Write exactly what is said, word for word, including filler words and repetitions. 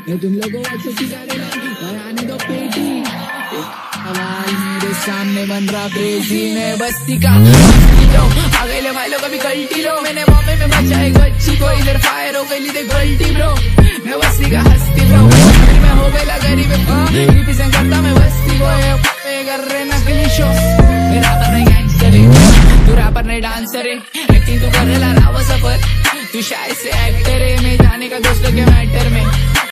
मैं तुम लोगों को सिखा देना और आने दो पेटी। सवाल मेरे सामने बन रहा क्रेजी, मैं बस्ती का आ गए ले भाई लोग अभी गलती लो, मैंने बॉम्बे में बचाए बच्ची को, इधर फायर हो गई थी गलती ब्रो, मैं बस्ती का हस्ती ब्रो, मैं हो गई गरीब रिप्रेजेंट करता मैं बस्ती को, कर रहे नकली शो, मेरा पर नहीं गैंगस्टर है, तू रैपर नहीं डांसर है, एक्टिंग तू कर रहा राव सफर, तू शायद से एक्टर है, मैं जाने का दोस्तों के मैटर में।